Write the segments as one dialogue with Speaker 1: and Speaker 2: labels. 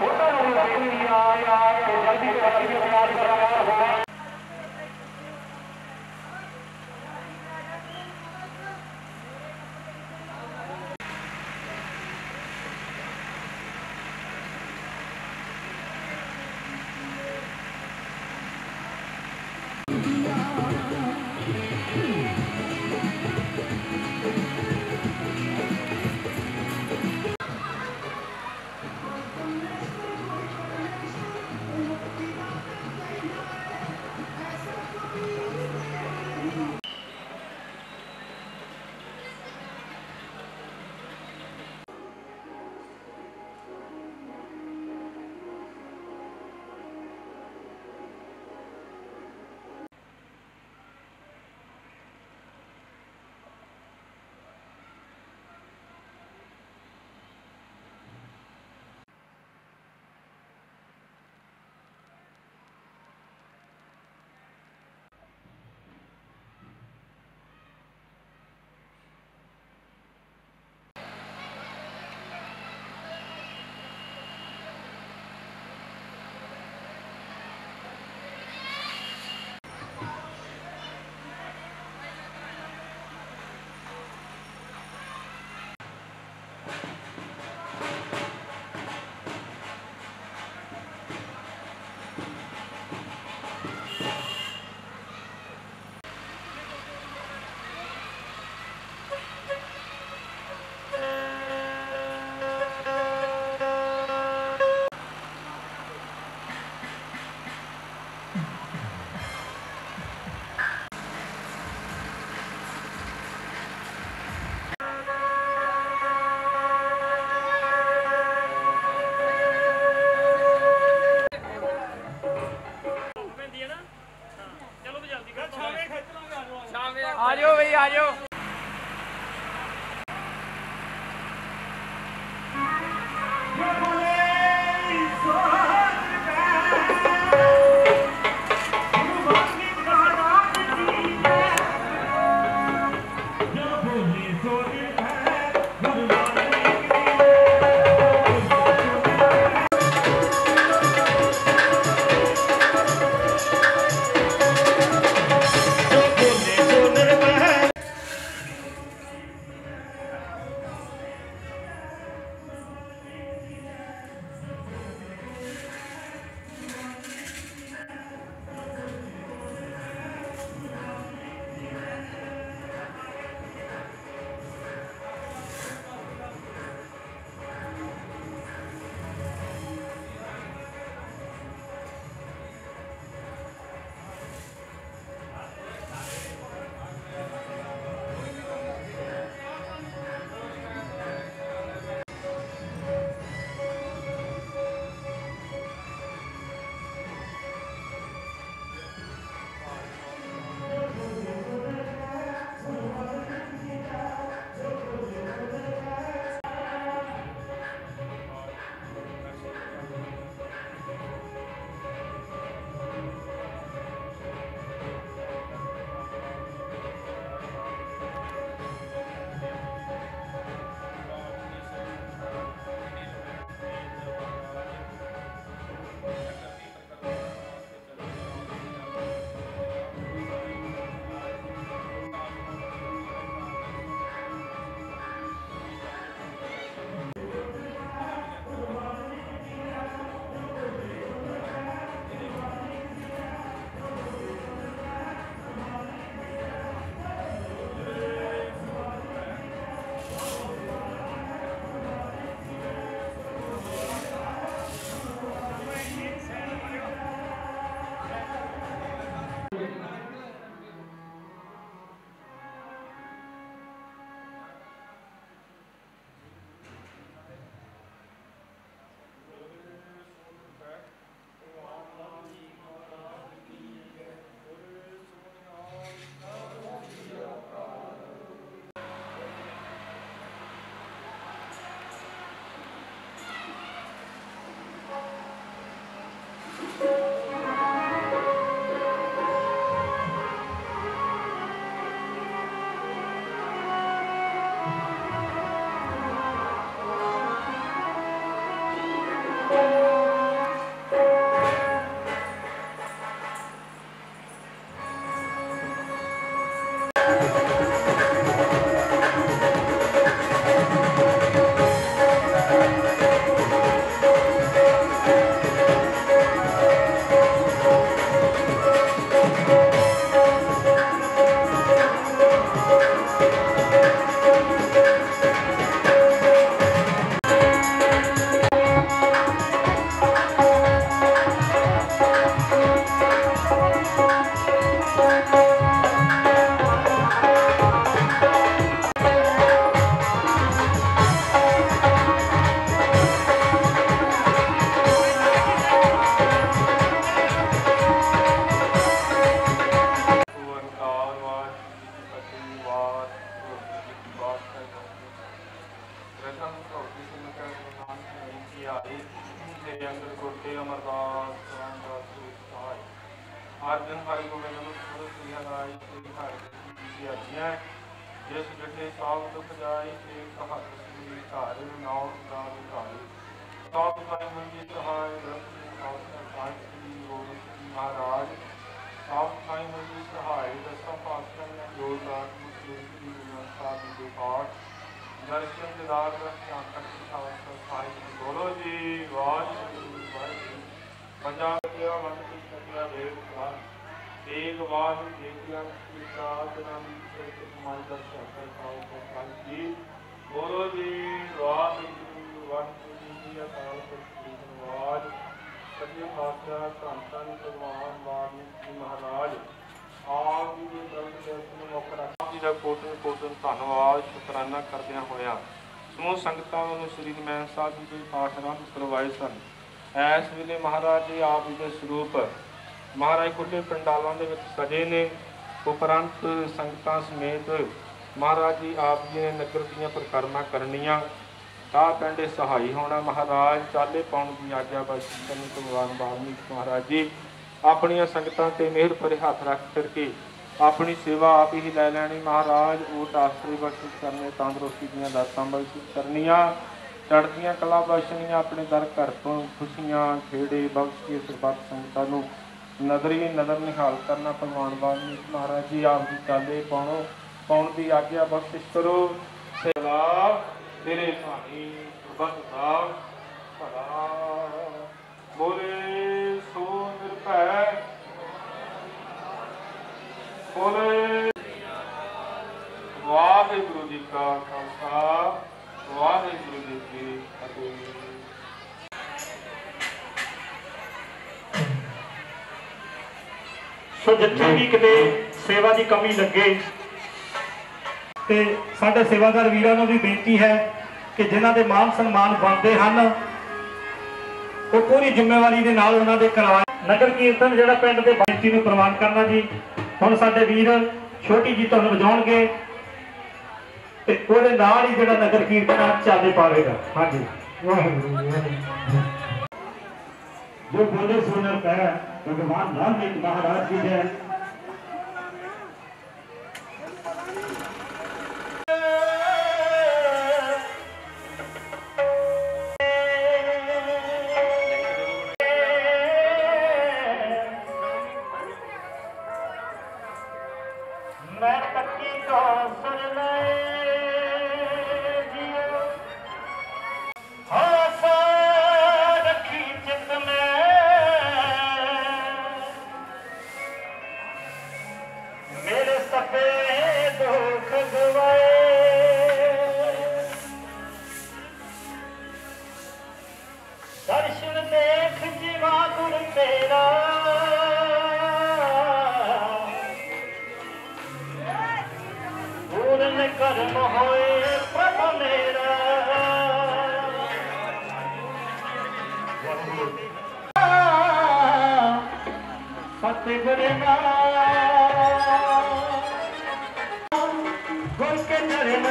Speaker 1: आ जाओ भैया आ जाओ।
Speaker 2: Thank you.
Speaker 1: श्री अंगद कोटे अमरदास रामदास सहाय अर्जन हरि गोबिंद श्री हराय श्री हरि की अर्जियाँ जिस जटे साव दुख जाए श्री कहत श्री घर नाव गाल घाई सात साई मंजी सहाय श्री गोबिंद महाराज सात साई मंजी सहाय दसा पातशाह ने जोरदार मुस्लिम श्री व्यवस्था के पाठ दर्शन दिदार बोलो जी वाहिगुरू वाहिगुरू पंजाब दिया वंद की सतिया देव एक बार देखिया जी बोलो जी वाहिगुरू वाहिगुरू जी अकाल पुरख आवाज सच्चे पातशाह धन धन भगवान वाल्मीकि महाराज आप जी के ग्रंथ दर्शन मुख रखा जी का कोटन कोटन धन्यवाद शुकराना करदियां होया समूह संगतां ਨੂੰ श्री हरमैन साहब जी के पाठ आरंभ करवाए सन। इस ਵੇਲੇ महाराज जी आप जी के ਸਰੂਪ महाराज खुले पंडालों के सजे ने उपरंत संगतां समेत महाराज जी आप जी ने नगर दी परिक्रमा करनियां ता पिंड सहाई होना महाराज चाले पाउण की आग्या बख्श करनी भगवान वाल्मीकि महाराज जी अपनियां संगतां ते मेहर भरे हाथ रख करके अपनी सेवा आप ही लै लैनी महाराज ओट आसरे बख्शिश करने तंदुरुस्ती दीआं दातां बख्शिश करनियां चढ़दियां कला बख्शनियां अपने दर घर तो खुशियां खेड़े बख्श के सरबत संगतां नूं नदरी नदर निहाल करना भगवान वाल्मीकि महाराज जी आप जी चाले पाउण की आग्या बख्शिश करो सेवा तेरे भानी सरबत दा भला बोले सो निरभै बोले वाहिगुरू जी का खालसा वाहिगुरू जी की फतेह।
Speaker 2: सो जिथे भी किते सेवा की कमी लगे तो साडे सेवादार वीरां नूं भी बेनती है कि जिन्हां दे मान सन्मान बनते हैं वो पूरी जिम्मेवारी के नाल उन्हां दे करवाए। नगर कीर्तन जिहड़ा पिंड दे बेनती नूं प्रवान करना जी हुण साडे वीर छोटी जी धुन वजाउणगे ते ओहदे नाल ही जिहड़ा नगर कीर्तन चाले पावेगा। हाँ जी जो बोले सुनर पै भगवान वाल्मीकि महाराज जी है। मैं तकी तो सुर रखी चित में मेरे सफेद दुख गवाए दर्शन देख जीवा गुर तेरा पूर्ण कर्म होए प्रभु मेरा फतेह गुर के चरण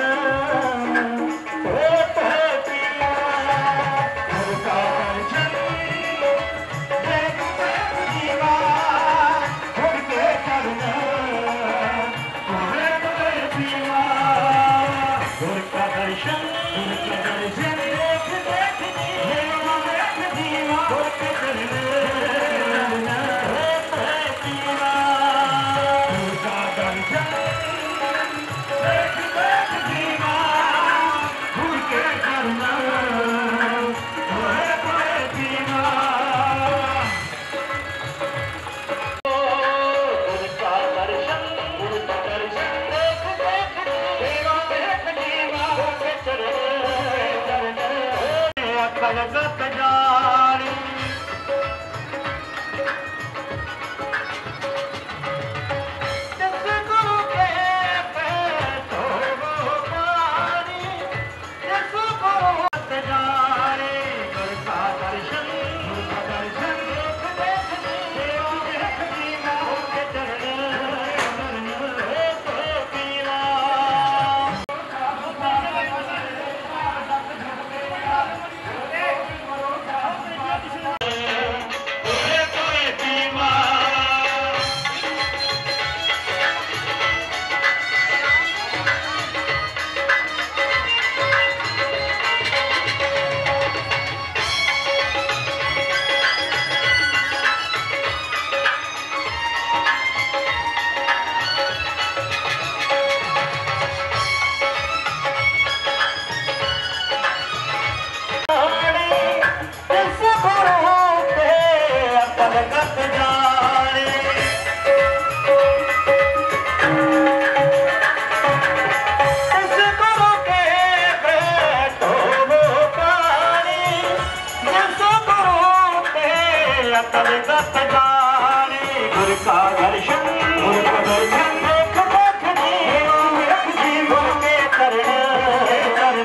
Speaker 2: तब गत जाने गुर का दर्शन देख देख जीवन के चरण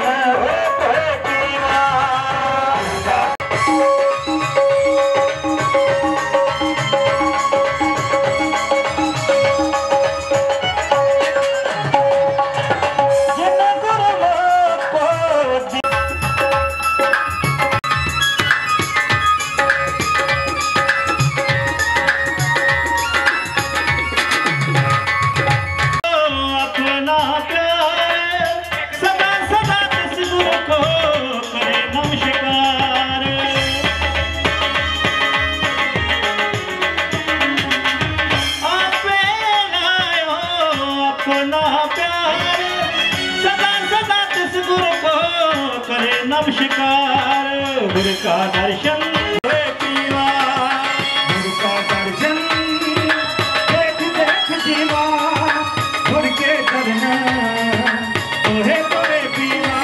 Speaker 2: नमस्कार गुरु का दर्शन पीवा गुरु का दर्शन देख देख जीवा गुरु के चरण तोहे तोरे पीवा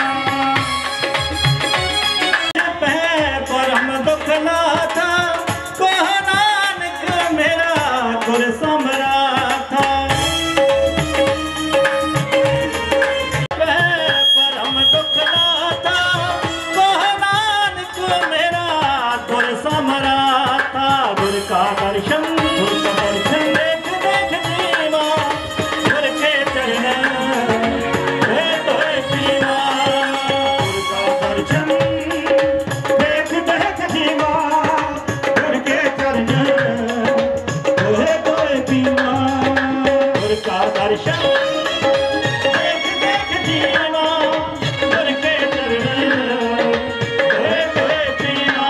Speaker 2: परम दुख नाथा कह नानक मेरा गुर समराथा का दर्शन देख देख जीवा गुर के चरण तोरे पीवा गुर का दर्शन देख देख जीवा गुर के चरण तोरे पीवा गुर का दर्शन देख देख जीवा गुर के चरण तोरे पीवा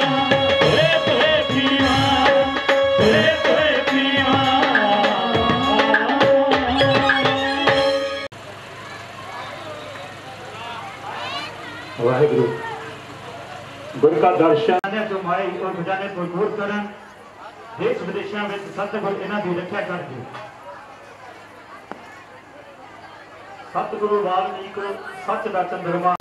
Speaker 2: वाहिगुरु गुरु का दर्शन कमाई और खजाने भरपूर करन देश विदेशों में सतगुरु इन्हां दी रक्षा कर दे सतगुरु वाल्मीकि सच दा चंद्रमा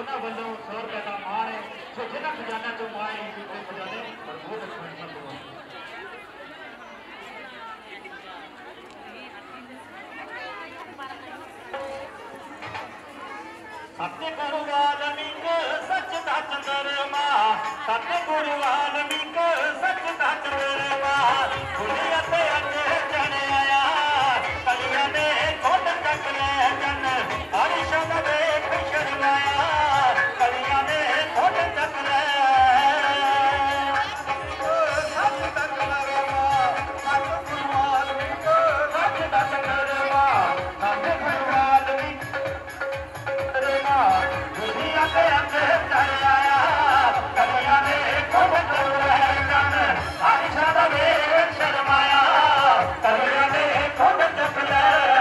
Speaker 2: ਉਹਨਾਂ ਵੱਲੋਂ 100 ਰੁਪਏ ਦਾ ਮਾਣ ਹੈ। ਸੋ ਜਿਹਨਾਂ ਖਜ਼ਾਨਾ ਚੋਂ ਮਾਏ ਕੀਤੇ ਖਜ਼ਾਨੇ ਬਹੁਤ ਅੱਛਾ ਲੱਗਦਾ। सतगुरु वाल्मीक सच दा चंद्रमा, सतगुरु वाल्मीक सच दा चंद्रमा, दुनिया ते अज जन आया कलियां ने खुद तक ले जन हरिश देख शर्माया कलियां ने खुद तक ले सच दा चंद्रमा, सतगुरु वाल्मीक सच दा चंद्रमा, सतगुरु वाल्मीक दुनिया के अंदर चल आया कलियां ने खुद तक रह जन हरिश देख शर्माया कलियां ने खुद तक ले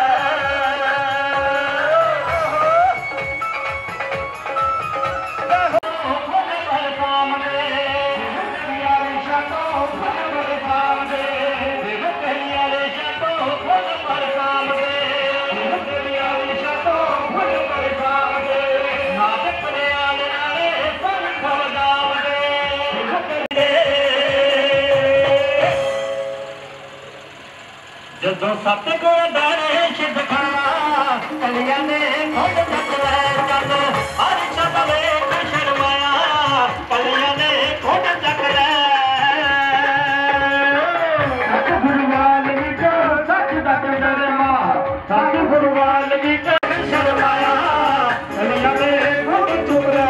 Speaker 2: ਜਦੋਂ ਸਤਿਗੁਰ ਦਰਸ਼ ਦਿਖਾਇਆ ਕਲੀਆਂ ਨੇ ਖੁਦ ਤੱਕ ਲੈ ਚੱਲ ਹਰਿਸ਼ ਵੇਖ ਸ਼ਰਮਾਇਆ ਕਲੀਆਂ ਨੇ ਖੁਦ ਤੱਕ ਲੈ ਸਤਿਗੁਰੂ ਵਾਲਮੀਕ ਸੱਚ ਦਾ ਚੰਦਰਮਾ ਸਤਿਗੁਰੂ ਵਾਲਮੀਕ ਸ਼ਰਮਾਇਆ ਕਲੀਆਂ ਨੇ ਖੁਦ ਚੁੱਪ ਲੈ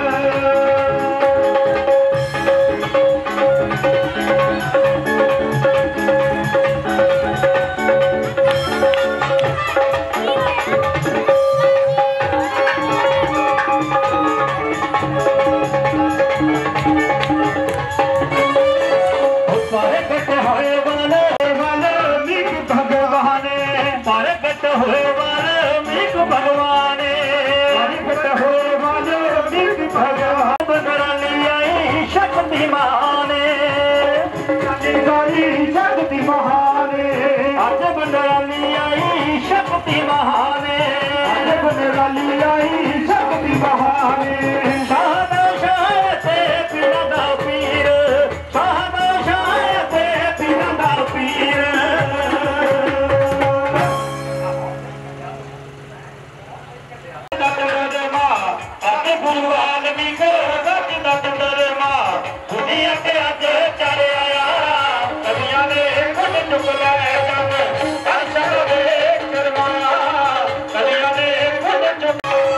Speaker 2: शक्ति महाने अज बंदराली आई शक्ति महाने अज बंदराली आई शक्ति महाने शाहदा शाह ते पीर दा पीर शाहदा शाह ते पीर दा पीर गुरु वाल्मीक सच दा चंद्रमा दुनिया के अज चल आया कलियां ने खुद चुप ले जन हरिश देख शर्माया कलियां ने खुद चुप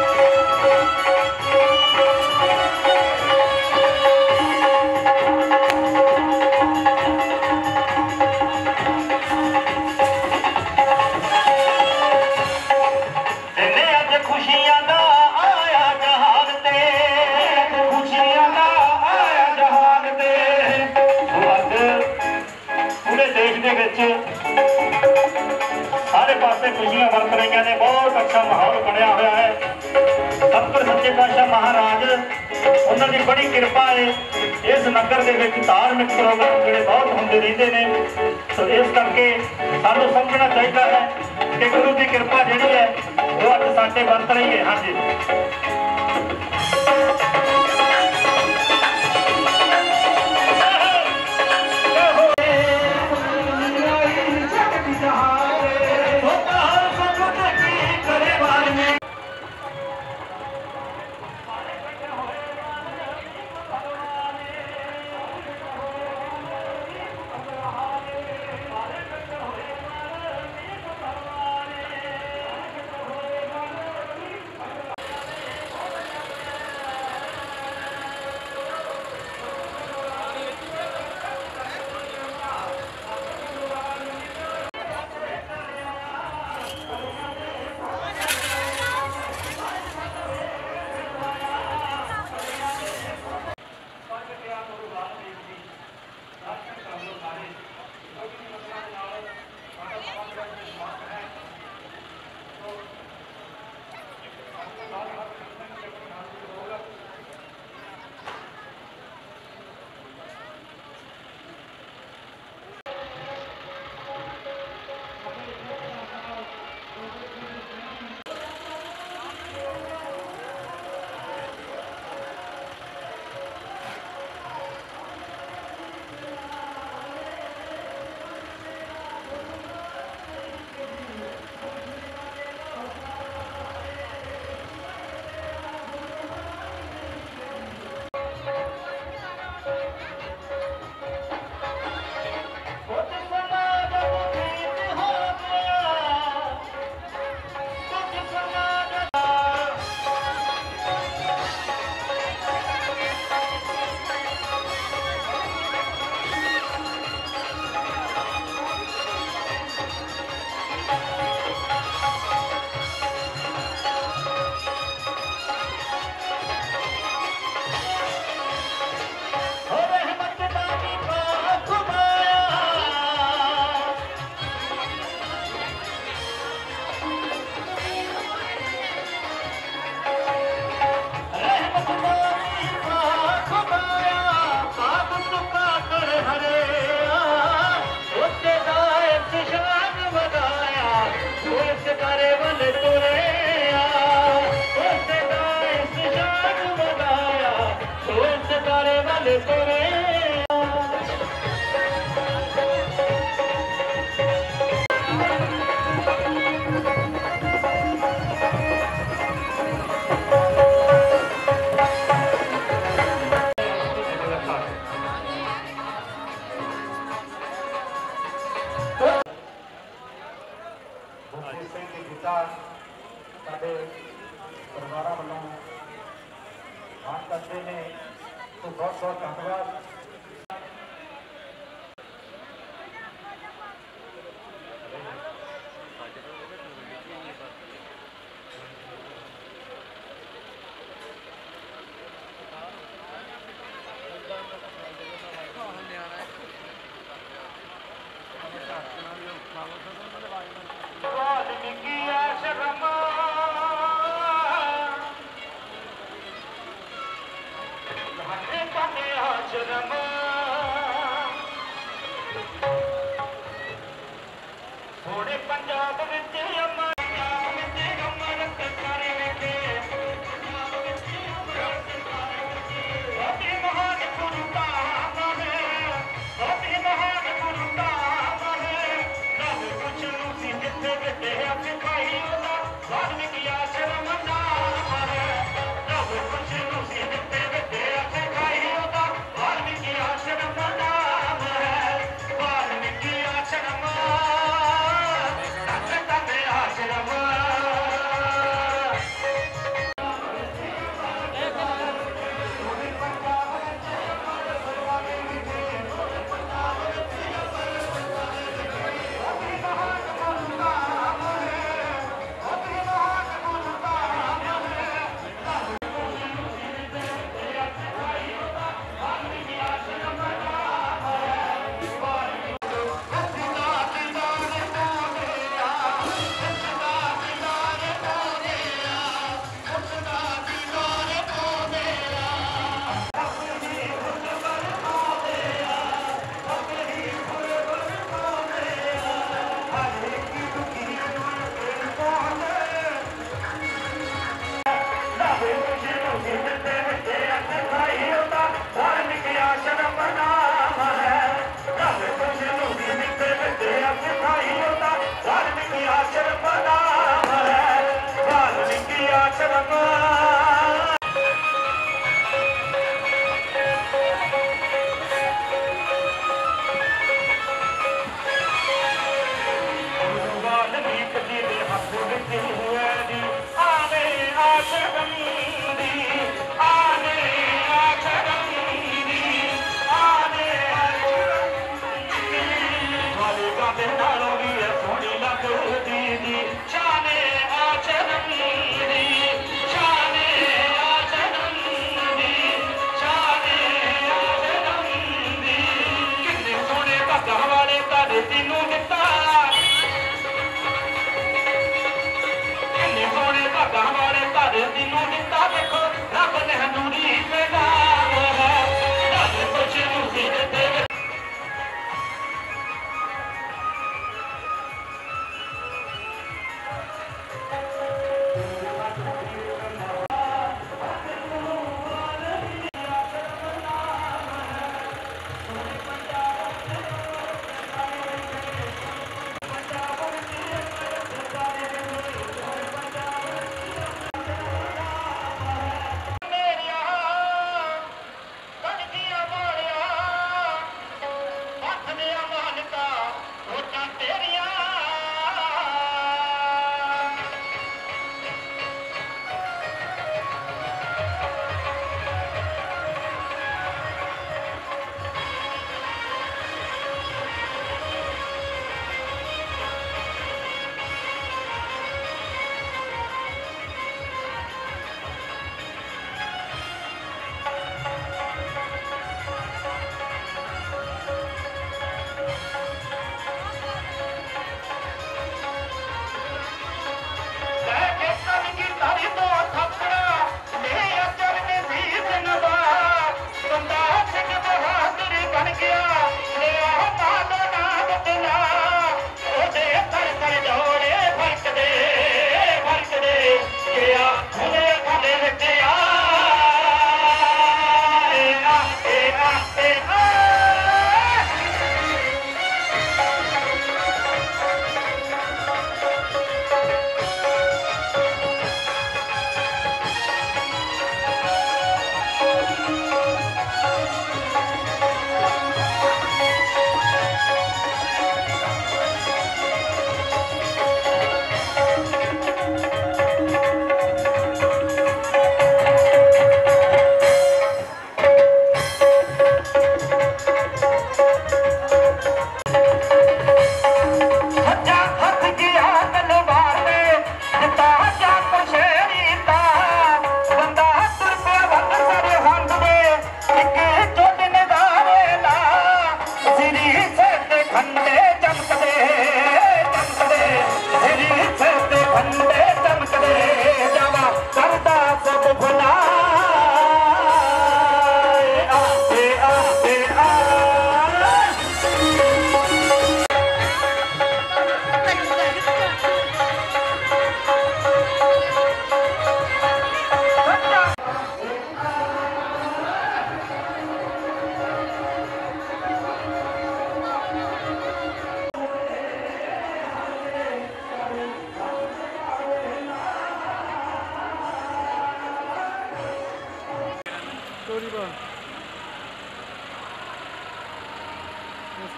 Speaker 2: इन्हें अज खुशियां दा आया जहान ते खुशियां दा आया जहान ते पूरे देश ਦੇ ਵਿੱਚ ਸਾਰੇ ਪਾਸੇ ਖੁਸ਼ੀਆਂ ਵਰਤ ਰਹੀਆਂ ਨੇ। ਬਹੁਤ ਅੱਛਾ ਮਾਹੌਲ ਬਣਿਆ ਹੋਇਆ ਹੈ। ਸਤਿਗੁਰ ਸੱਚੇ ਪਾਤਸ਼ਾਹ ਮਹਾਰਾਜ ਉਹਨਾਂ ਦੀ ਬੜੀ ਕਿਰਪਾ ਹੈ। ਇਸ ਨਗਰ ਦੇ ਵਿੱਚ ਧਾਰਮਿਕ ਪ੍ਰੋਗਰਾਮ ਜਿਹੜੇ ਬਹੁਤ ਹੁੰਦੇ ਰਹਿੰਦੇ ਨੇ। ਸੋ ਇਸ ਕਰਕੇ ਸਾਨੂੰ ਸਮਝਣਾ ਚਾਹੀਦਾ ਹੈ ਕਿ ਗੁਰੂ ਦੀ ਕਿਰਪਾ ਜਿਹੜੀ ਹੈ ਉਹ ਅੱਜ ਸਾਡੇ ਵਰਤ ਰਹੀ ਹੈ। ਹਾਂਜੀ तेरे ਸਾਡੇ ਪਰਿਵਾਰਾਂ ਵੱਲੋਂ ਮਾਣ ਕਰਦੇ ਨੇ तो बहुत बहुत धन्यवाद। थोड़े पंजाब विच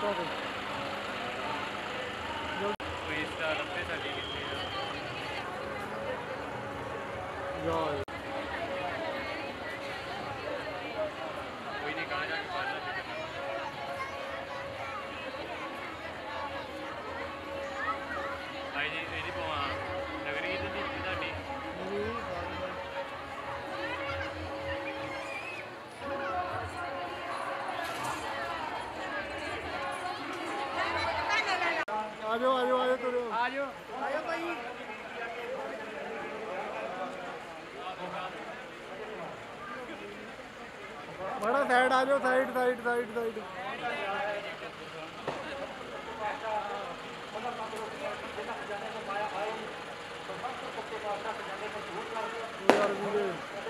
Speaker 3: इंस्टा पे
Speaker 4: इंस्टा रखते साडी कितने
Speaker 3: यार
Speaker 4: कोई नहीं कहाँ जाके पढ़ना फिर भाई जी ਇਹਦੀ ਪਵਾ ਨਗਰੀ ਦੀ ਤੁਹਾਡੀ
Speaker 3: आ जाओ आ जाओ आ जाओ तुरो
Speaker 4: ਆ ਜਾਓ
Speaker 3: भाई बड़ा साइड आ जाओ साइड साइड साइड साइड यार वीरे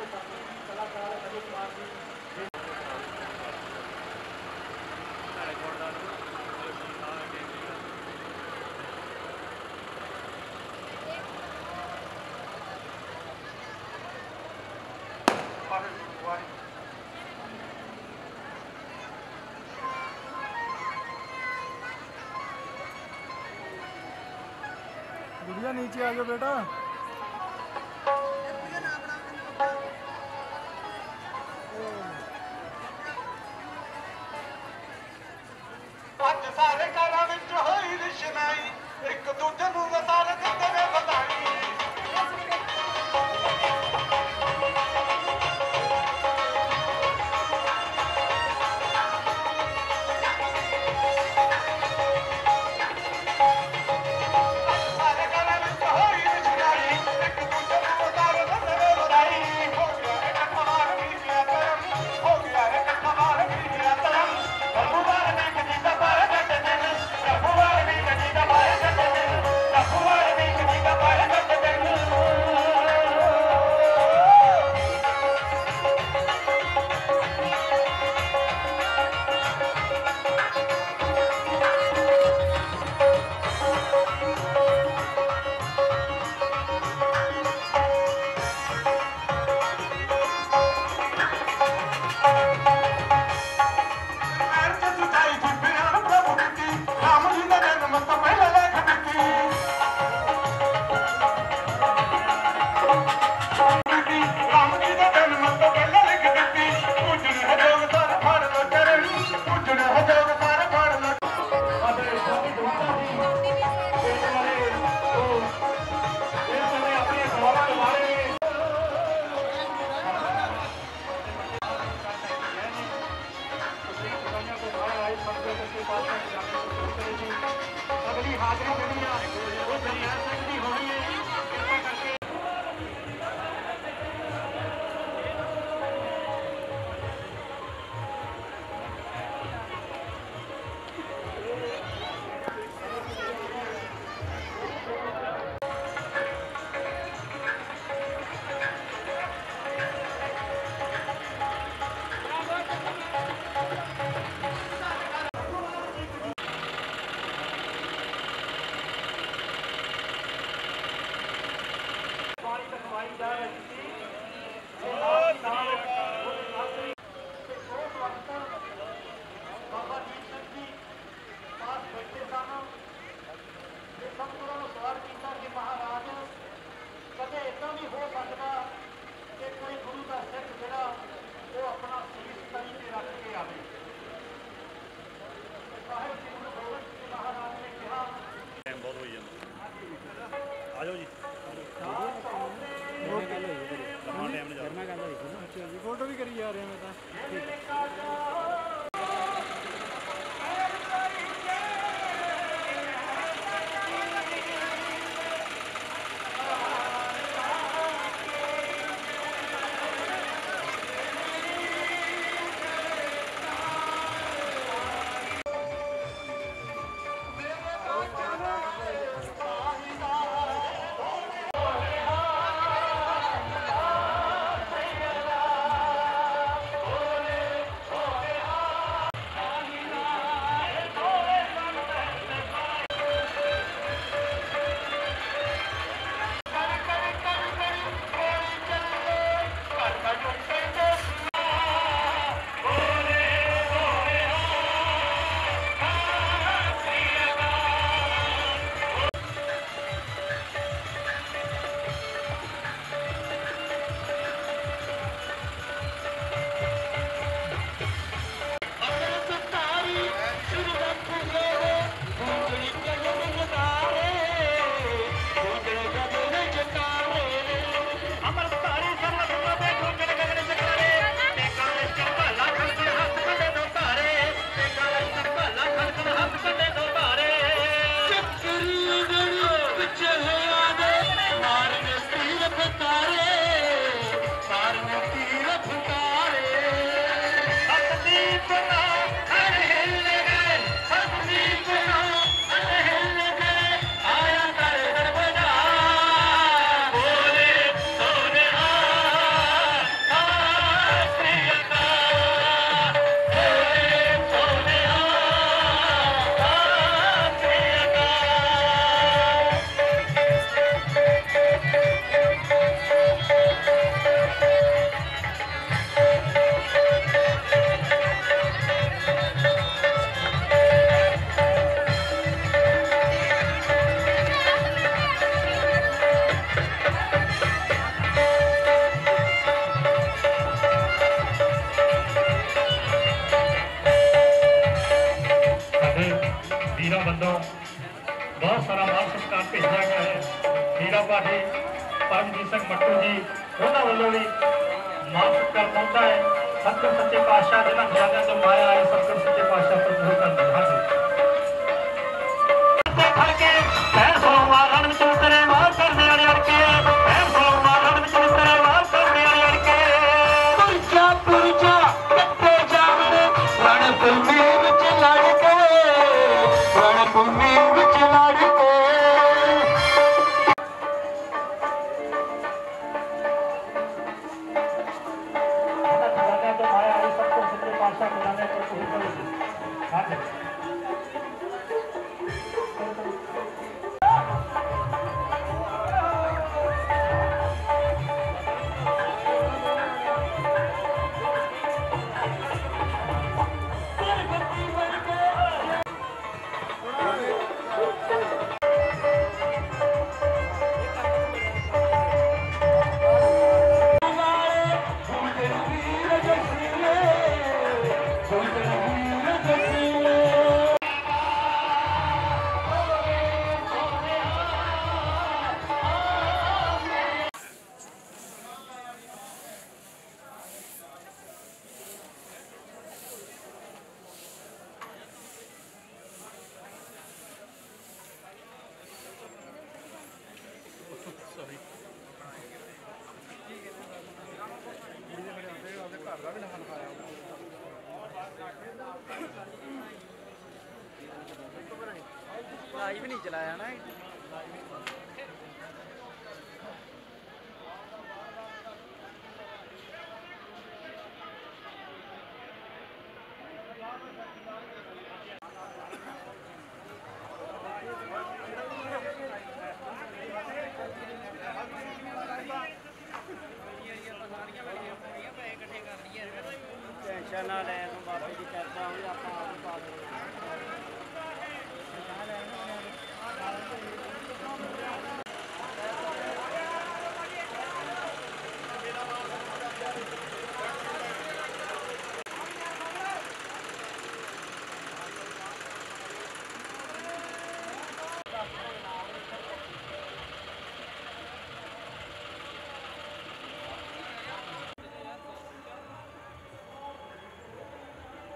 Speaker 3: गुड़िया नीचे आ जाओ बेटा
Speaker 5: ਅੱਜ ਸਾਰੇ ਘਰਾਂ ਵਿੱਚ ਹੋਈ ਰਿਸ਼ਨਾਈ ਇੱਕ ਦੂਜੇ ਨੂੰ ਵਸਾਰ ਦਿੰਦੇ ਨੇ ਵਧਾਈ ਸਾਰੇ ਘਰਾਂ ਵਿੱਚ ਹੋਈ ਰਿਸ਼ਨਾਈ ਇੱਕ ਦੂਜੇ ਨੂੰ ਵਸਾਰ ਦਿੰਦੇ ਨੇ ਵਧਾਈ ਹੋ ਗਿਆ ਹੈ ਕਠਵਾਰ ਵੀ ਗਿਆ ਕਰਮ ਹੋ ਗਿਆ ਹੈ ਕਠਵਾਰ ਵੀ ਗਿਆ ਕਰਮ ਪ੍ਰਭੂਵਾਰ ਨੇ ਕਦੀ ਦਾ ਬਾਰ ਜੱਟ ਦਿਨ ਪ੍ਰਭੂਵਾਰ ਨੇ ਕਦੀ ਦਾ ਬਾਰ ਜੱਟ ਦਿਨ ਪ੍ਰਭੂਵਾਰ ਨੇ ਕਦੀ ਦਾ ਬਾਰ ਜੱਟ ਦਿਨ ਪੈਰ ਚ ਸੁਚਾਈ ਦੀ ਬਿਆਨ ਪ੍ਰਭੂ ਦਿੱਤੀ ਰਾਮ ਜੀ ਦਾ ਜਨਮ ਤੋਂ ਪਹਿਲਾਂ ਲਿਖ ਦਿੱਤੀ ਰਾਮ ਜੀ ਦਾ ਜਨਮ ਤੋਂ ਪਹਿਲਾਂ ਲਿਖ ਦਿੱਤੀ ਪੂਜਣ ਹਜੋਗ ਸਰ ਫੜ ਲੋ ਚਰਨ ਪੂਜਣ ਹਜੋਗ ਸਰ ਫੜ ਲੋ
Speaker 2: ਸਾਡੇ ਸਾਡੀ ਦੋਸਤਾਂ ਦੀ ਪਿੰਡ ਵਾਲੇ ਉਹ ਇਹ ਸਮੇਂ ਆਪਣੇ ਸਵਾਲਾਂ ਲਵਾਰੇ ਨੇ ਅਗਲੀ ਹਾਜ਼ਰੀ ਜਿਹੜੀ ਆ ਉਹ ਜਰਨੈਲ ਸਿੰਘ ਦੀ ਹੋਣੀ ਹੈ ਕਿਰਪਾ ਕਰਕੇ ਪਾਣੀ ਤਕਵਾਈ ਜਾ ਰਹੀ ਸੀ ਬਾਬਾ ਦੀਪ ਸਿੰਘ ਜੀ ਪਾਸ ਬੈਠੇ ਸਨ ਤੇ ਸਤਿਗੁਰਾਂ ਨੂੰ ਸਵਾਲ ਕੀਤਾ ਕਿ ਮਹਾਰਾਜ ਕਦੇ ਇਦਾਂ ਵੀ ਹੋ ਸਕਦਾ ਕਿ ਕੋਈ ਗੁਰੂ ਦਾ ਸਿੱਖ ਜਿਹੜਾ ਉਹ ਆਪਣਾ ਸੀਸ ਤਲੀ ਤੇ ਰੱਖ ਕੇ ਆਵੇ ਸਾਹਿਬ ਜੀ ਗੁਰੂ ਗੋਬਿੰਦ ਸਿੰਘ ਮਹਾਰਾਜ ਨੇ ਕਿਹਾ
Speaker 4: ਟਾਈਮ ਬਹੁਤ ਹੋਈ ਜਾਂਦਾ ਆ ਜਾਓ ਜੀ ਲੰਮਾ ਟਾਈਮ ਨਹੀਂ ਜਾ
Speaker 3: फोटो भी करी जा रहे हैं मैं तो
Speaker 2: ਹੀਰਾ ਭਾਜੀ ਪਰਮਜੀਤ ਸਿੰਘ ਮੱਟੂ ਜੀ ਉਹਨਾਂ ਵੱਲੋਂ ਵੀ ਮਾਨ ਸਤਿਕਾਰ ਪਹੁੰਚਦਾ ਹੈ। ਸਤਿਗੁਰ ਸੱਚੇ ਪਾਤਸ਼ਾਹ ਜਿਹਨਾਂ ਖਿਆਲਾਂ ਤੋਂ ਮਾਇਆ ਆਏ ਸਤਿਗੁਰ ਸੱਚੇ ਪਾਤਸ਼ਾਹ ਤੋਂ ਦੂਰ ਕਰਦੇ ਹਨ। ਖੜ ਕੇ ਪੈਰ ਸੋਮਾ ਰਣ ਵਿੱਚ ਉਤਰੇ ਵਾਰ ਕਰਦੇ ਅੜ ਅੜ ਕੇ ਪੈਰ ਸੋਮਾ ਰਣ ਵਿੱਚ ਉਤਰੇ ਵਾਰ ਕਰਦੇ ਅੜ ਅੜ ਕੇ
Speaker 5: ਪੁਰਜਾ ਕਿੱਥੇ ਜਾਵੜੇ ਰਣ ਭੂਮੀ ਵਿੱਚ ਲੜ ਕੇ ਰਣ ਭੂਮੀ ਵਿੱਚ ਲੜ ਕੇ
Speaker 3: लाइव नहीं चलाया ना टेंशन ना ले बाबे की चर्चा हुई आप पा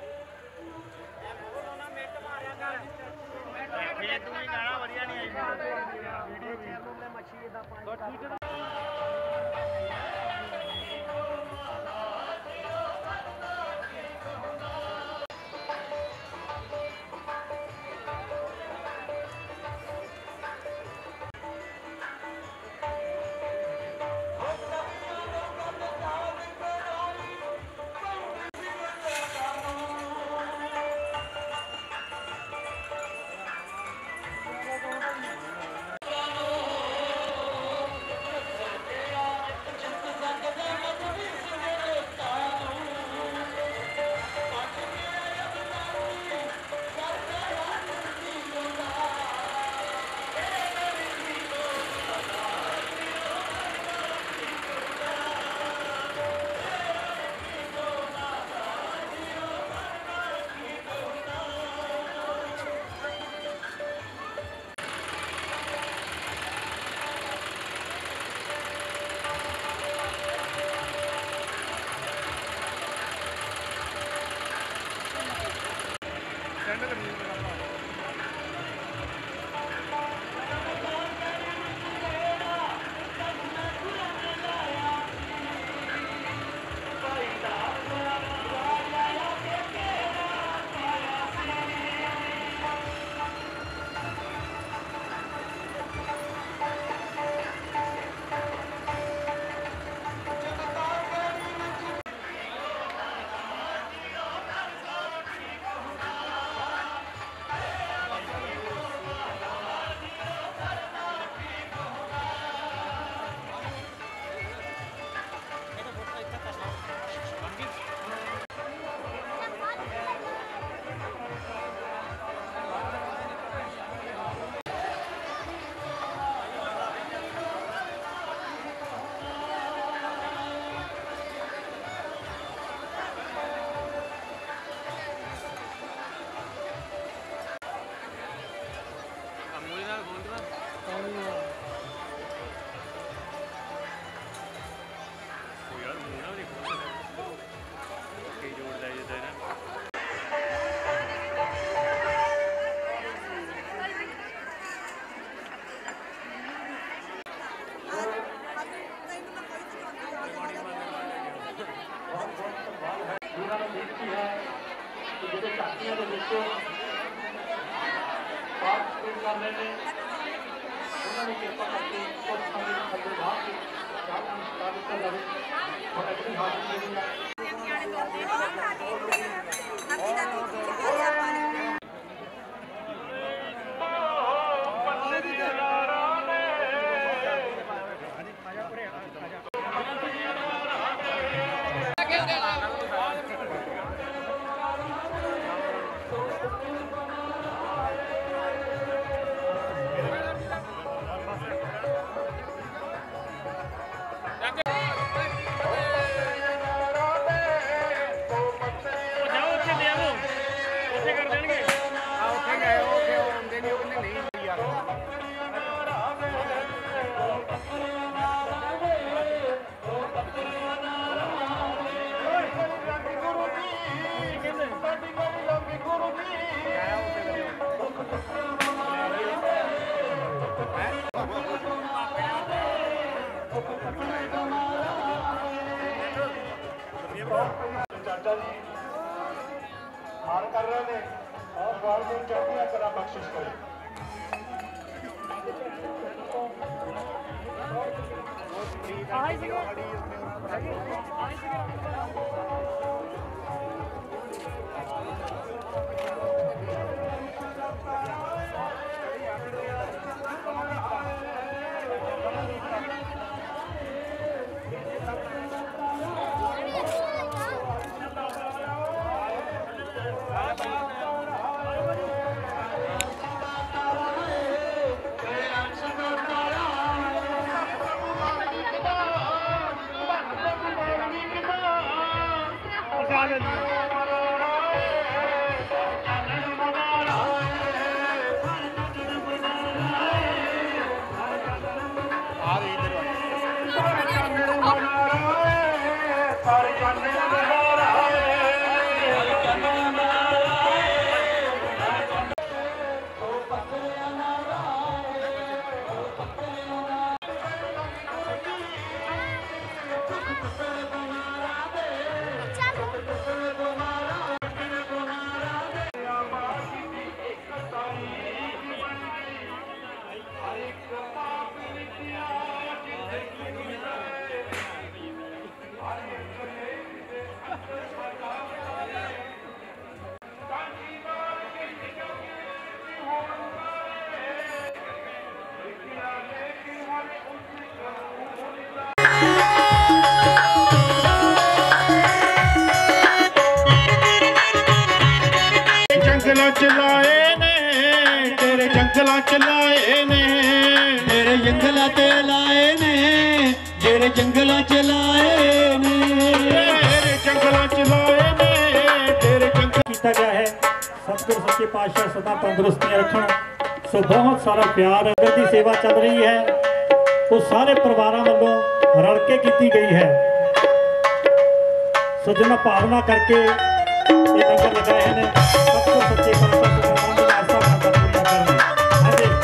Speaker 3: तू ही गाना बढ़िया नहीं आई
Speaker 2: कर रहे हैं उन्होंने किरपा करके कुछ समय थल्ले बाहर के चार कर जाए और अगली हाजिरी देनी है।
Speaker 1: चाचा जी हार कर रहे हैं और बाल को चौकियां करा बख्शिश करें।
Speaker 5: चलाए ने तेरे जंगला चलाए ने तेरे जंगला ते लाए ने तेरे जंगला चलाए ने तेरे जंगला चलाए ने तेरे जंगल
Speaker 2: किया गया है। सतगुरु सच्चे पातशाह सदा तंदुरुस्ती रखण। सो बहुत सारा प्यार अगर की सेवा चल रही है वो सारे परिवारों वालों रल के की गई है। सो जिन्हें भावना करके ये लंगर लगाए हैं सतगुरु सच्चे पातशाह की आस्था पूरी करनी। हाँ जी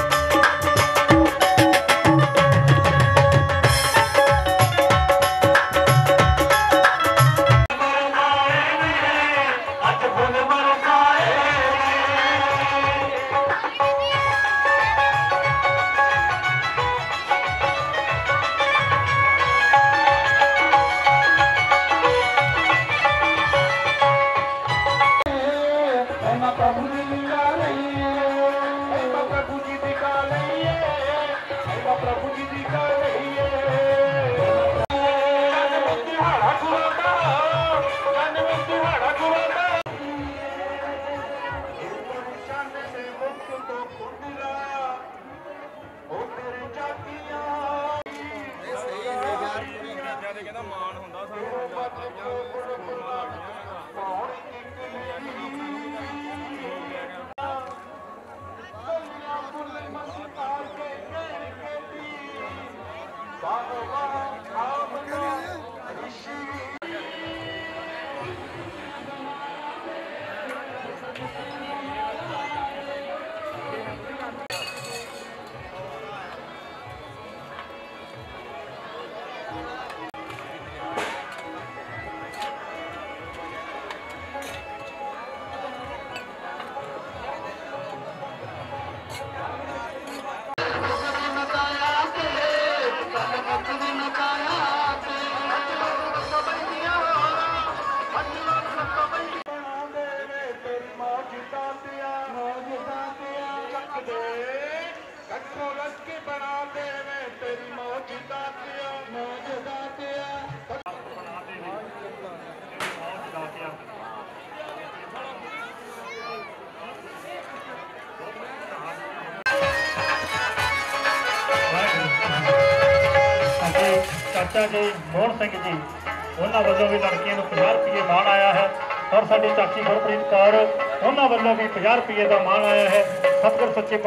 Speaker 2: ਸਾਡੇ ਚਾਚਾ ਜੀ ਮੋਹਨ ਸਿੰਘ ਜੀ ਉਹਨਾਂ ਵੱਲੋਂ ਵੀ ਲੜਕੀਆਂ ਨੂੰ 50 ਰੁਪਏ ਮਾਣ ਆਇਆ ਹੈ ਔਰ ਸਾਡੀ ਚਾਚੀ ਗੁਰਪ੍ਰੀਤ ਕੌਰ ਉਹਨਾਂ ਵੱਲੋਂ ਵੀ 50 ਰੁਪਏ ਦਾ ਮਾਣ ਆਇਆ ਹੈ। ਸਤਿਗੁਰ ਸੱਚੇ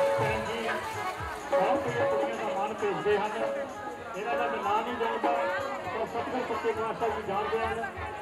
Speaker 2: ਮਾਣ ਭੇਜਦੇ ਹਨ, ਇਹਨਾਂ ਦਾ ਮੈਂ ਨਾਂ ਨਹੀਂ ਜਾਣਦਾ ਪਰ ਸਤਿਗੁਰ ਸੱਚੇ ਪਾਤਸ਼ਾਹ ਜੀ ਜਾਣਦੇ ਹਨ।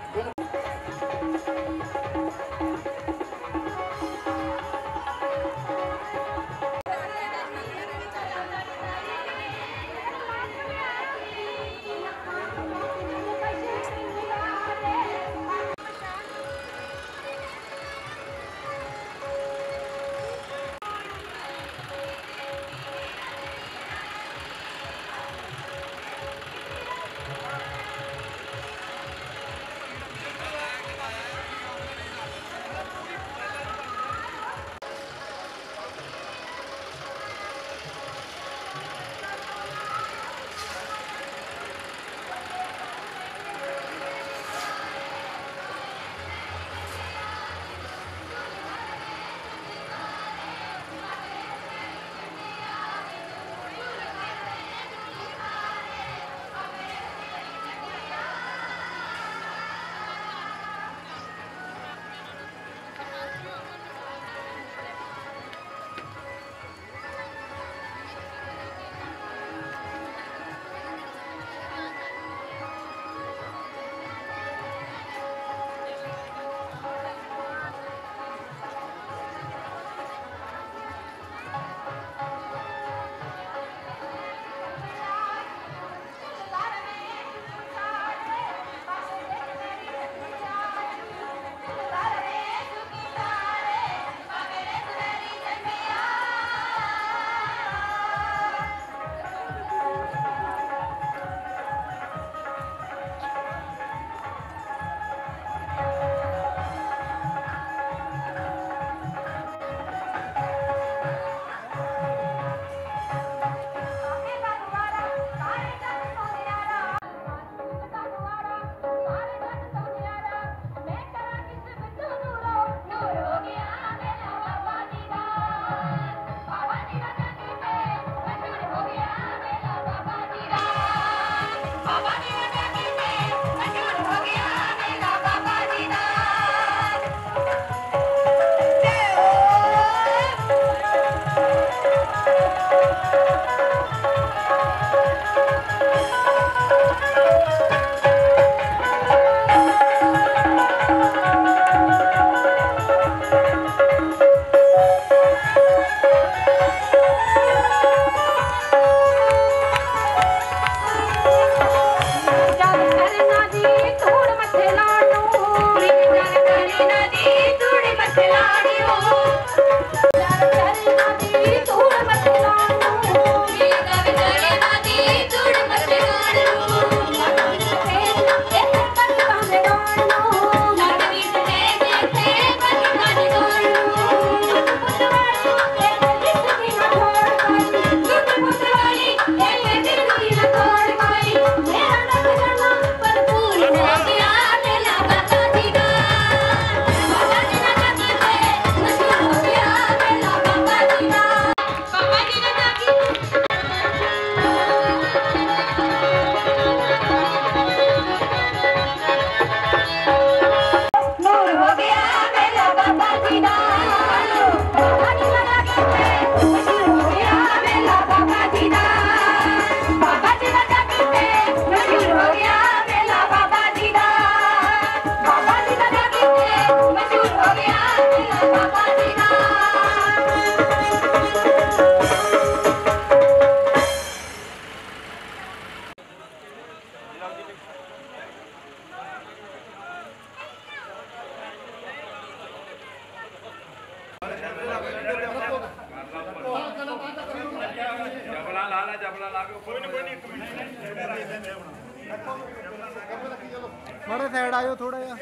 Speaker 6: माड़ा साइड आ जाओ थोड़ा जा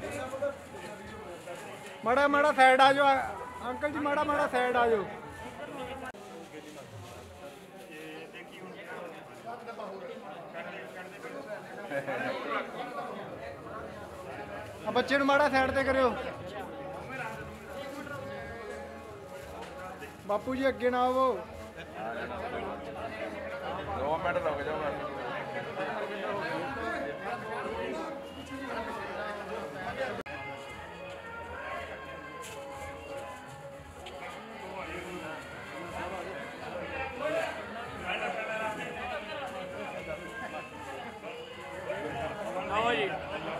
Speaker 6: माड़ा साइड आ जाओ अंकल जी माड़ा साइड आ जाओ बच्चे माड़ा साइड ते करो बापू जी अगे ना आओ
Speaker 5: 2 मिनट रुक जाओ
Speaker 4: ਆਓ ਜੀ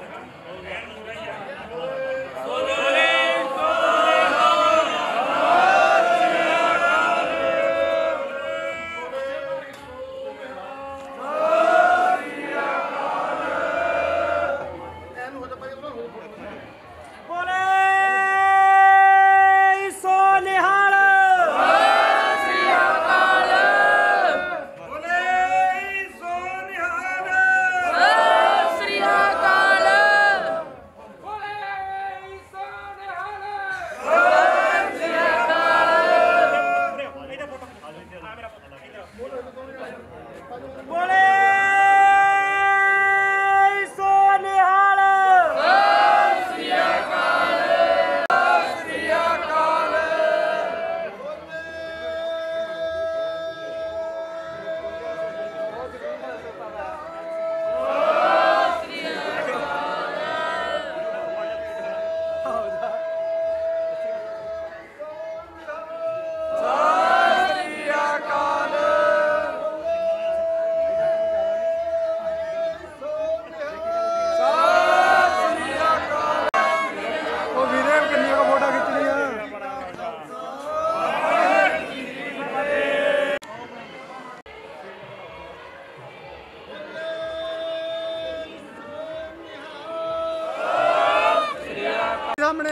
Speaker 6: सामने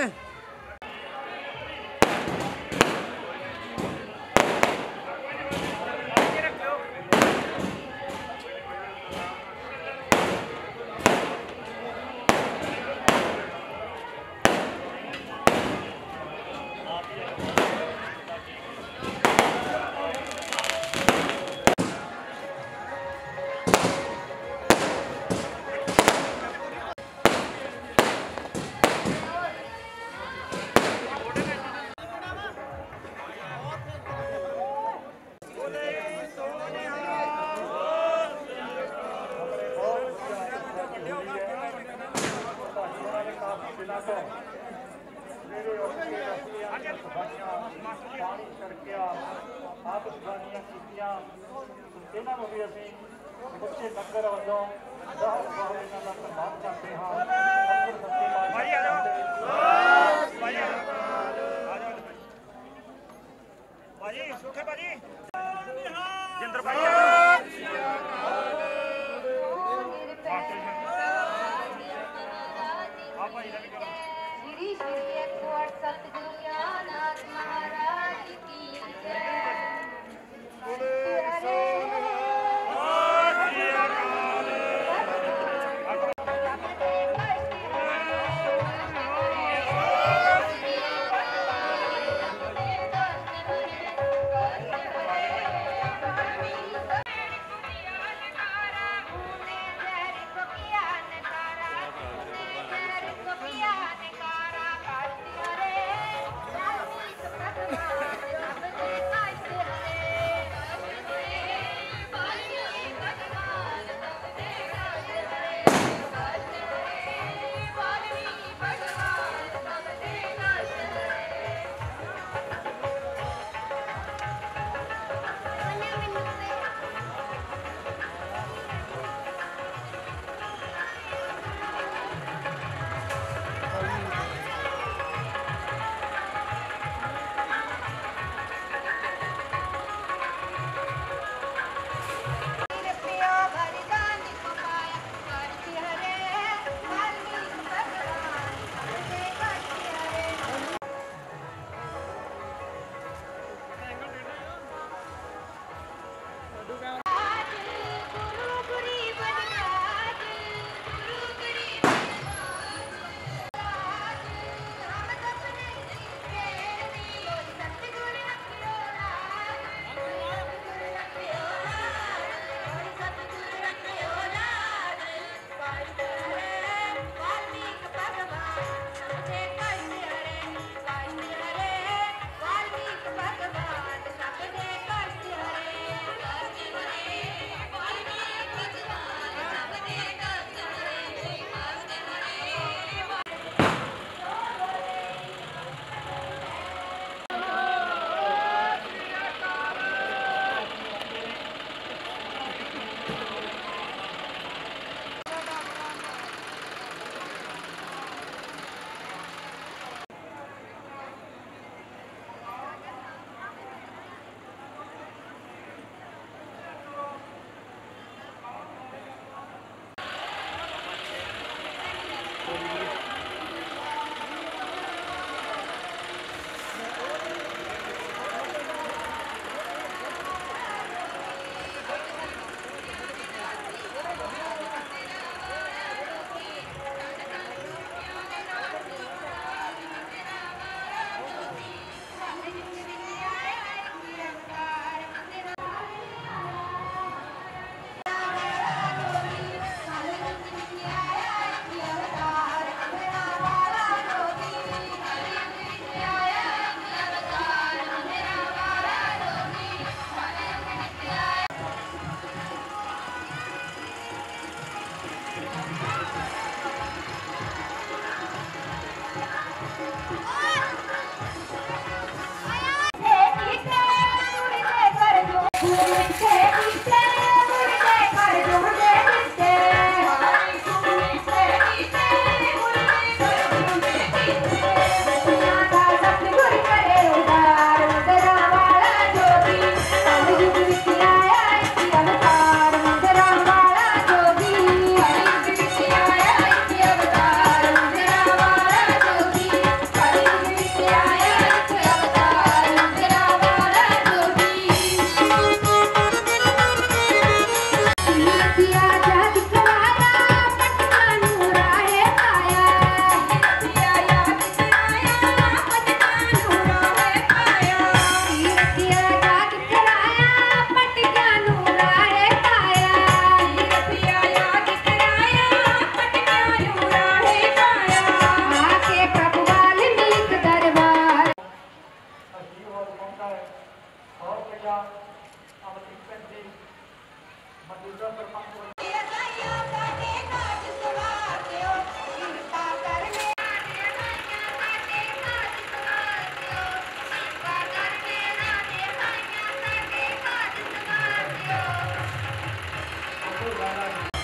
Speaker 2: ਪਾਣੀ ਛੜਕਿਆ ਆਤਿਸ਼ਬਾਜ਼ੀਆਂ ਕੀਤੀਆਂ ਇਹਨਾਂ ਨੂੰ ਵੀ ਅਸੀਂ ਬੱਚੇ ਨਗਰ ਵੱਲੋਂ ਬਹੁਤ ਬਹੁਤ ਇਹਨਾਂ ਦਾ ਧੰਨਵਾਦ ਕਰਦੇ ਹਾਂ ਭਾਈ ਆ ਜਾਓ ਭਾਈ ਆ ਜਾਓ ਭਾਜੀ ਸੁਖੇ ਭਾਜੀ ਜਿੰਦਰ ਭਾਈ ਆ ਭਾਈ ਦਾ ਵੀ ਕਰੋ
Speaker 7: श्री श्री 108 सतगुरु ज्ञाननाथ महाराज की जय।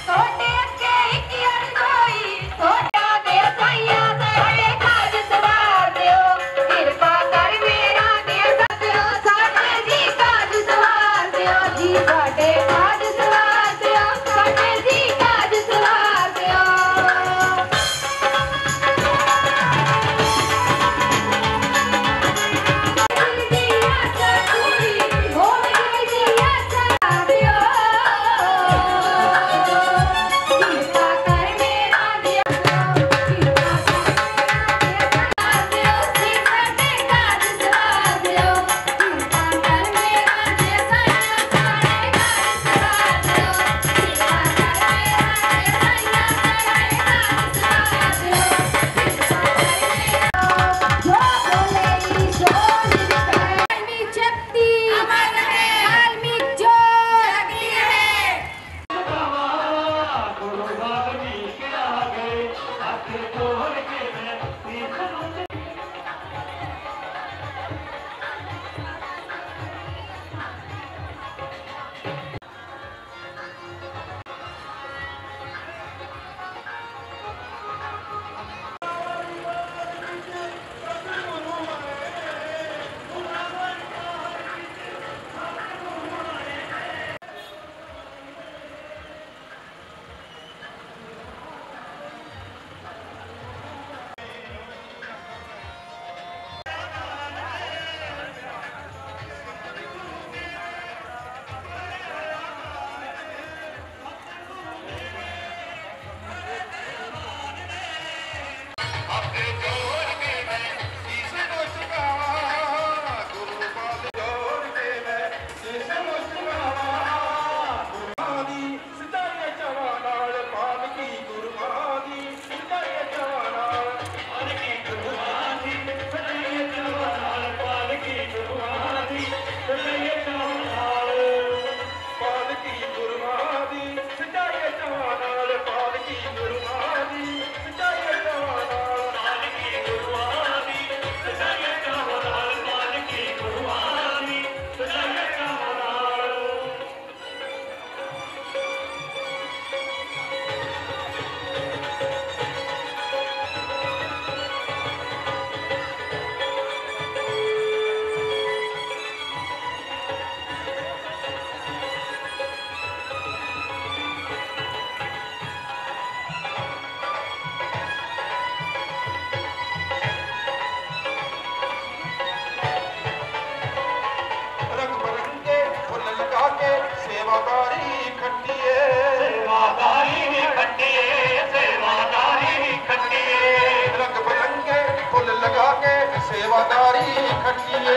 Speaker 5: सेवादारी खटिए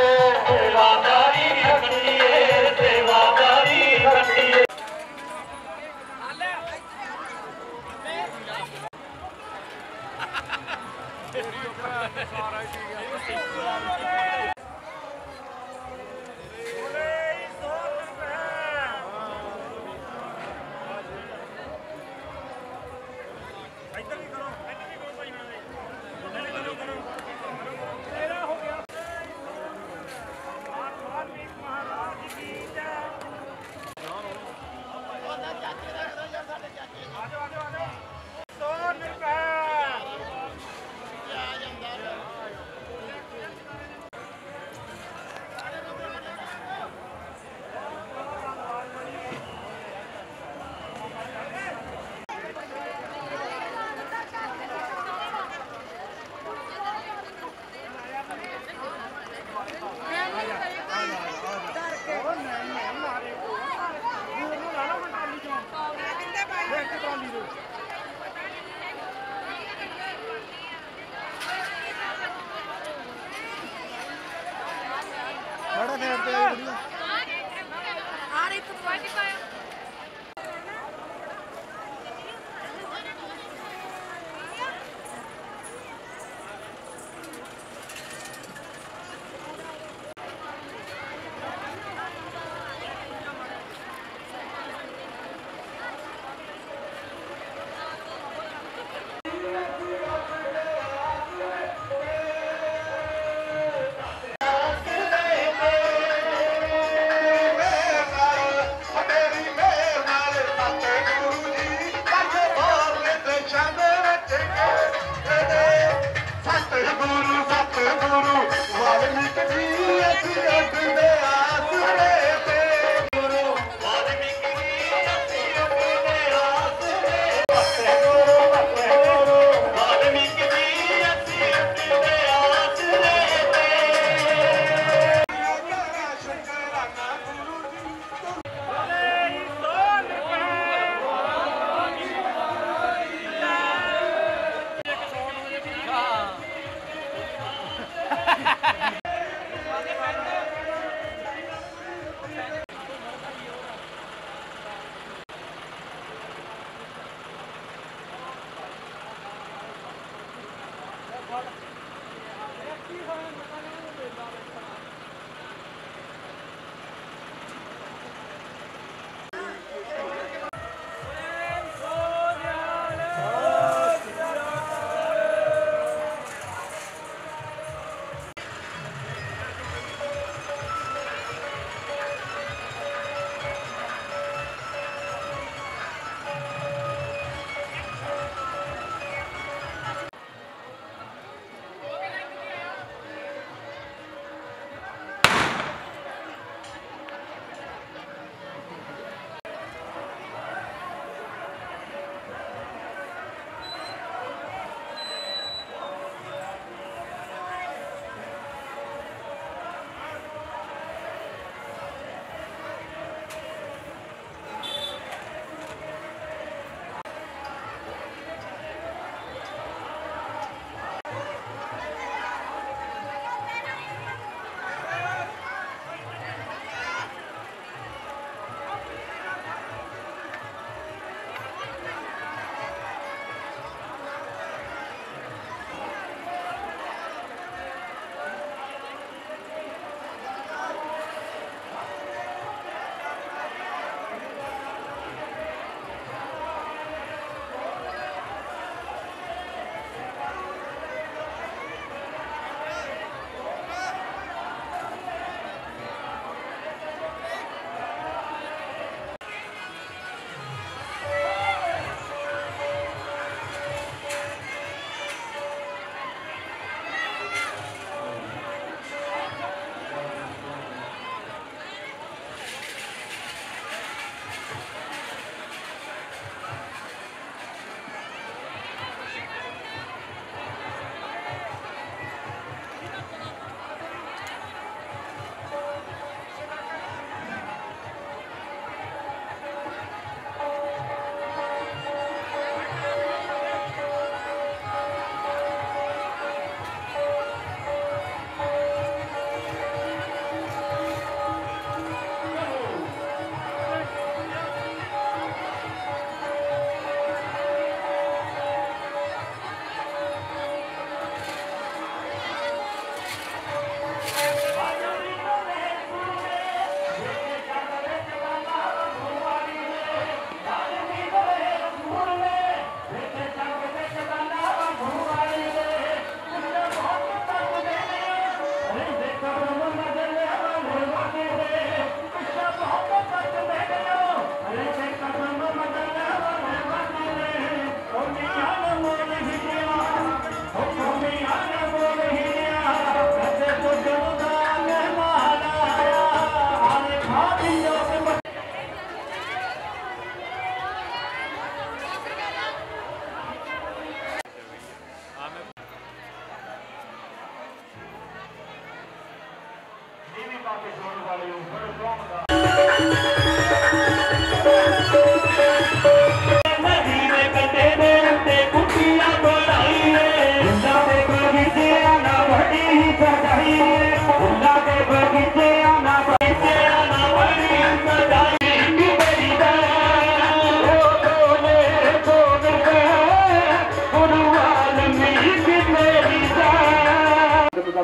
Speaker 5: सेवादारी खटिए सेवादारी खटिए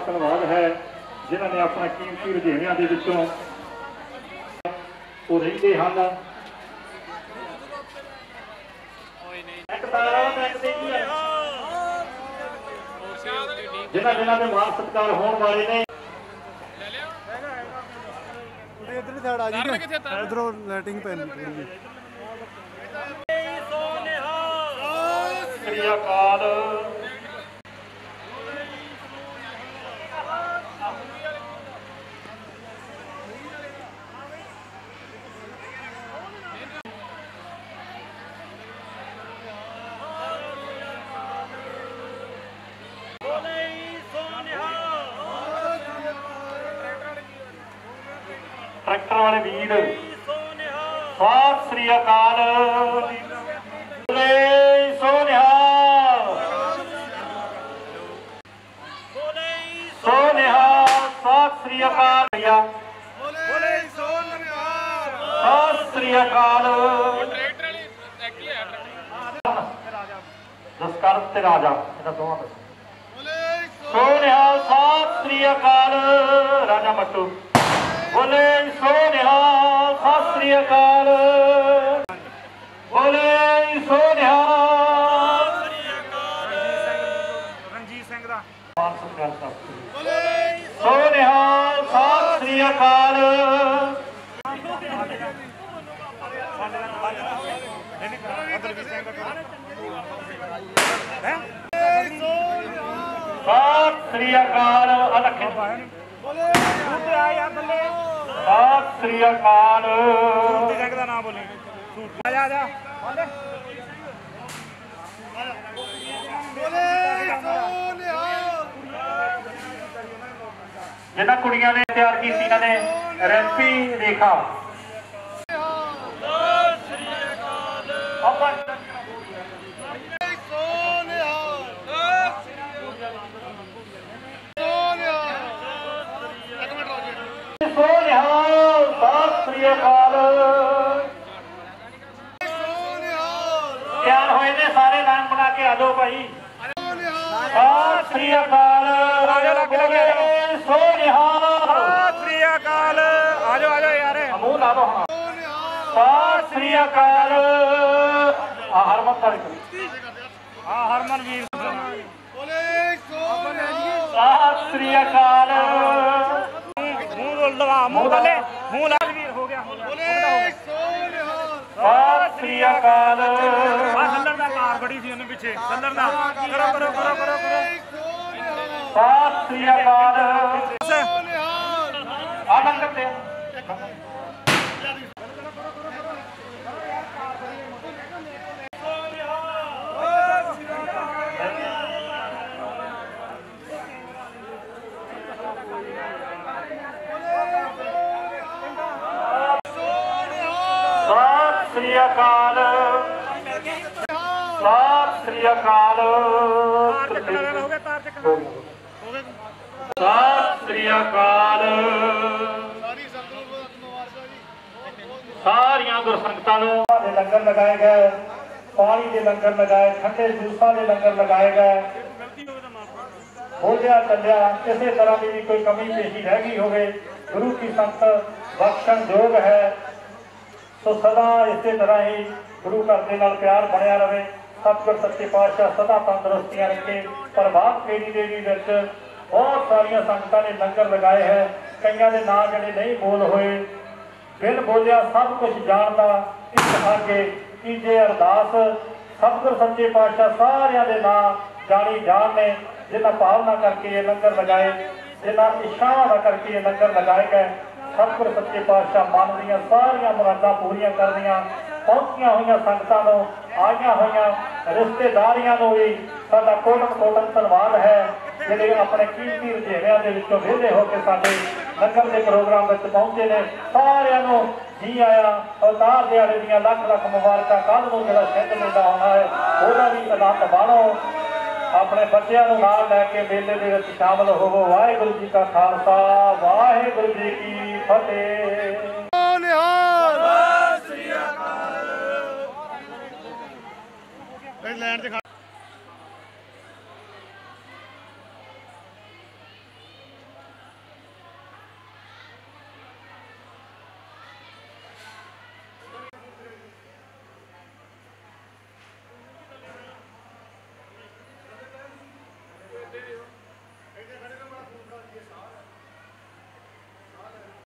Speaker 2: ਧੰਨਵਾਦ ਹੈ ਜਿਨ੍ਹਾਂ ਨੇ ਆਪਣਾ ਕੀਮਤੀ ਰੁਝੇਵਿਆਂ ਦੇ ਵਿੱਚੋਂ ਉਹ ਰਹਿੰਦੇ ਹਨ। ਜਿਨ੍ਹਾਂ ਦੇ ਮਾਣ ਸਤਿਕਾਰ ਹੋਣ ਵਾਲੇ ਨੇ
Speaker 6: ਇਧਰਲੀ ਸਾਈਡ ਆ ਜੀ ਇਧਰੋਂ ਲਾਈਟਿੰਗ ਪੈਣੀ ਥੋੜੀ ਜਿਹੀ।
Speaker 2: ਸ੍ਰੀ ਅਕਾਲ। ਟਰੈਕਟਰ ਵਾਲੇ ਵੀਰ ਸਤਿ ਸ੍ਰੀ ਅਕਾਲ। ਸੋਨਿਹਾ ਸਤਿ ਸ੍ਰੀ ਅਕਾਲ ਭਈਆ। ਸਤਿ ਸ੍ਰੀ ਅਕਾਲ। ਜਸਕਰਨ ਤੇ ਰਾਜਾ ਇਹਨਾਂ ਦੋਵਾਂ ਦਾ ਸੋਨਿਹਾ ਸਤਿ ਸ੍ਰੀ ਅਕਾਲ। ਰਾਜਾ ਮੱਟੂ ਬੋਲੇ ਸੋਨਿਹਾ ਸਤਿ ਸ੍ਰੀ ਅਕਾਲ। ਬੋਲੇ ਸੋਨਿਹਾ
Speaker 6: ਰਣਜੀਤ ਸਿੰਘ ਦਾ
Speaker 2: ਮਾਨ ਸਤਿਕਾਰ ਸੋਨਿਹਾ ਸਤਿ ਸ੍ਰੀ ਅਕਾਲ। ਸਤਿ ਸ੍ਰੀ ਅਕਾਲ। ਸਤਿ ਸ੍ਰੀ ਅਕਾਲ।
Speaker 6: ਸਿੰਘ ਦਾ ਨਾਮ ਬੋਲੀ ਆ ਜਾ
Speaker 2: ਜਿਹਨਾਂ ਕੁੜੀਆਂ ਨੇ ਤਿਆਰ ਕੀਤੀ ਇਹਨਾਂ ਨੇ ਰੈਂਪੀ ਰੇਖਾ। ਸਤਿ ਸ੍ਰੀ ਅਕਾਲ। ਤਿਆਰ ਹੋਏ ਨੇ ਸਾਰੇ ਲਾਈਨ ਬਣਾ ਕੇ ਆ ਜਾਓ ਭਾਈ। ਸਤਿ ਸ੍ਰੀ ਅਕਾਲ। ਸੋਨਿਹਾ
Speaker 6: ਸਤਿ ਸ੍ਰੀ ਅਕਾਲ। ਆ ਜਾਓ ਯਾਰ
Speaker 2: ਮੂੰਹ ਲਾ ਦੋ ਹੁਣ। ਸਤਿ ਸ੍ਰੀ ਅਕਾਲ। ਹਰਮਨ ਦਾ
Speaker 6: ਹਰਮਨ ਵੀਰ
Speaker 2: ਸਤਿ ਸ੍ਰੀ ਅਕਾਲ।
Speaker 6: ਮੂੰਹ ਲਵਾ ਮੂੰਹ ਥੱਲੇ ਮੂੰਹ ਲਾ ਵੀਰ ਹੋ ਗਿਆ।
Speaker 2: ਸਤਿ ਸ੍ਰੀ ਅਕਾਲ।
Speaker 6: ਸੱਲਰ ਦਾ ਕਾਰ ਬੜੀ ਸੀ ਉਹਨੂੰ ਪਿੱਛੇ ਸੱਲਰ ਦਾ ਕਰੋ
Speaker 2: ਸਤਿ ਸ੍ਰੀ ਅਕਾਲ। ਆ ਲੰਗਰ ਤੇ ਸਤਿ ਸ੍ਰੀ ਅਕਾਲ। ਸਤਿ ਸ੍ਰੀ ਅਕਾਲ। ਸਤਿ ਸ੍ਰੀ ਅਕਾਲ। ਸਾਰੀਆਂ ਗੁਰਸੰਗਤਾਂ ਨੂੰ ਲੰਗਰ ਲਗਾਏ ਗਏ, ਪਾਣੀ ਦੇ ਲੰਗਰ ਲਗਾਏ, ਠੰਡੇ ਜੂਸਾਂ ਦੇ ਲੰਗਰ ਲਗਾਏ ਗਏ। ਬੋਲਿਆ ਚੱਲਿਆ ਕਿਸੇ ਤਰ੍ਹਾਂ ਦੀ ਵੀ ਕੋਈ ਕਮੀ ਪੇਸ਼ੀ ਰਹਿ ਗਈ ਹੋਵੇ ਗੁਰੂ ਕੀ ਸੰਗਤ ਬਖਸ਼ਣ ਯੋਗ ਹੈ। ਸੋ ਸਦਾ ਇਸੇ ਤਰ੍ਹਾਂ ਹੀ ਗੁਰੂ ਘਰ ਦੇ ਨਾਲ ਪਿਆਰ ਬਣਿਆ ਰਹੇ। ਸਤਿਗੁਰ ਸੱਚੇ ਪਾਤਸ਼ਾਹ ਸਦਾ ਤੰਦਰੁਸਤੀਆਂ ਰੱਖੇ। ਪ੍ਰਭਾਤ ਫੇਰੀ ਦੇ ਵਿੱਚ ਬਹੁਤ ਸਾਰੀਆਂ ਸੰਗਤਾਂ ਨੇ ਲੰਗਰ ਲਗਾਏ ਹੈ। ਕਈਆਂ ਦੇ ਨਾਂ ਜਿਹੜੇ ਨਹੀਂ ਬੋਲ ਹੋਏ। ਬਿਨ ਬੋਲਿਆ ਸਭ ਕੁਝ ਜਾਣਦਾ ਇਸ ਅੱਗੇ ਕੀਜੇ ਅਰਦਾਸ। ਸਤਿਗੁਰ ਸੱਚੇ ਪਾਤਸ਼ਾਹ ਸਾਰਿਆਂ ਦੇ ਨਾਂ ਜਾਣੀ ਜਾਣ ਨੇ ਜਿਨ੍ਹਾਂ ਭਾਵਨਾ ਕਰਕੇ ਇਹ ਲੰਗਰ ਲਗਾਏ, ਜਿਨ੍ਹਾਂ ਇਸ਼ਾਰਾ ਕਰਕੇ ਇਹ ਲੰਗਰ ਲਗਾਏ ਗਏ। ਸਤਿਗੁਰ ਸੱਚੇ ਪਾਤਸ਼ਾਹ ਮਨ ਦੀਆਂ ਸਾਰੀਆਂ ਮੁਰਾਦਾਂ ਪੂਰੀਆਂ ਕਰਦੀਆਂ। ਪਹੁੰਚੀਆਂ ਹੋਈਆਂ ਸੰਗਤਾਂ ਨੂੰ, ਆਈਆਂ ਹੋਈਆਂ ਰਿਸ਼ਤੇਦਾਰੀਆਂ ਨੂੰ ਵੀ ਸਾਡਾ ਕੋਟਨ ਧੰਨਵਾਦ ਹੈ ਜਿਹੜੇ ਆਪਣੇ ਕੀਮਤੀ ਰੁਝੇਵਿਆਂ ਦੇ ਵਿੱਚੋਂ ਵਿਹਲੇ ਹੋ ਕੇ ਸਾਡੇ ਲੰਗਰ ਦੇ ਪ੍ਰੋਗਰਾਮ ਵਿੱਚ ਪਹੁੰਚੇ ਨੇ। ਸਾਰਿਆਂ ਨੂੰ ਜੀ ਆਇਆ। ਅਵਤਾਰ ਦਿਹਾੜੇ ਦੀਆਂ ਲੱਖ ਲੱਖ ਮੁਬਾਰਕਾਂ। ਕੱਲ੍ਹ ਨੂੰ ਜਿਹੜਾ ਸਿੰਘ ਮੇਲਾ ਹੋਣਾ ਹੈ ਉਹਦਾ ਵੀ ਆਨੰਦ ਮਾਣੋ। ਆਪਣੇ ਬੱਚਿਆਂ ਨੂੰ ਨਾਲ ਲੈ ਕੇ ਮੇਲੇ ਦੇ ਵਿੱਚ ਸ਼ਾਮਲ ਹੋਵੋ। ਵਾਹਿਗੁਰੂ ਜੀ ਕਾ ਖਾਲਸਾ, ਵਾਹਿਗੁਰੂ ਜੀ ਕੀ ਫਤਿਹ।
Speaker 6: ਲੈਣ